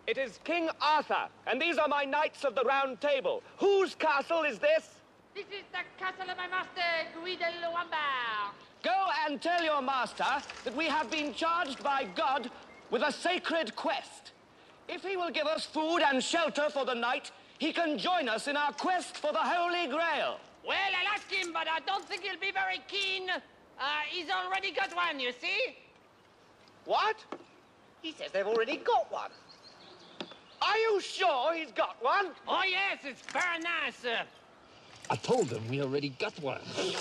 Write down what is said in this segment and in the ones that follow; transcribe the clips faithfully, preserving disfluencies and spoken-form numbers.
It is King Arthur, and these are my knights of the Round Table. Whose castle is this? This is the castle of my master, Guy de Lombard. Go and tell your master that we have been charged by God with a sacred quest. If he will give us food and shelter for the night, he can join us in our quest for the Holy Grail. Well, I'll ask him, but I don't think he'll be very keen. Uh, he's already got one, you see? What? He says they've already got one. Are you sure he's got one? Oh, yes, it's very nice. Uh, I told them we already got one.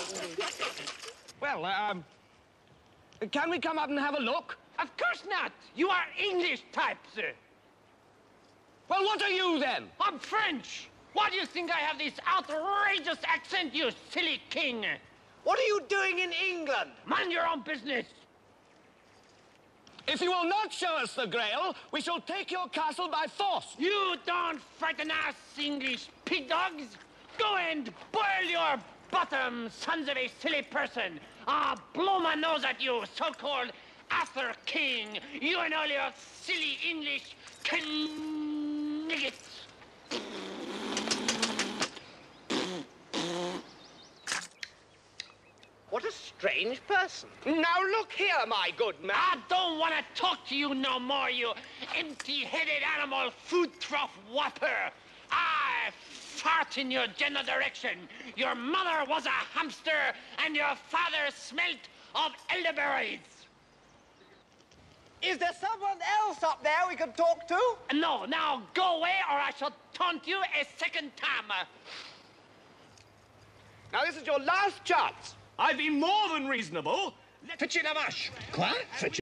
Well, um, can we come up and have a look? of course not. You are English type, sir. Well, what are you then? I'm French. Why do you think I have this outrageous accent, you silly king? What are you doing in England? Mind your own business. If you will not show us the Grail, we shall take your castle by force. You don't frighten us, English pig dogs. Go and boil your bottom, sons of a silly person. I'll blow my nose at you, so-called Arthur King. You and all your silly English kniggets. What a strange person. Now look here, my good man. I don't want to talk to you no more, you empty-headed animal food trough whopper. I fart in your general direction. Your mother was a hamster, and your father smelt of elderberries. Is there someone else up there we can talk to? No, now go away, or I shall taunt you a second time. Now this is your last chance. I've been more than reasonable. Fetchez la vache. Quoi? Fetchez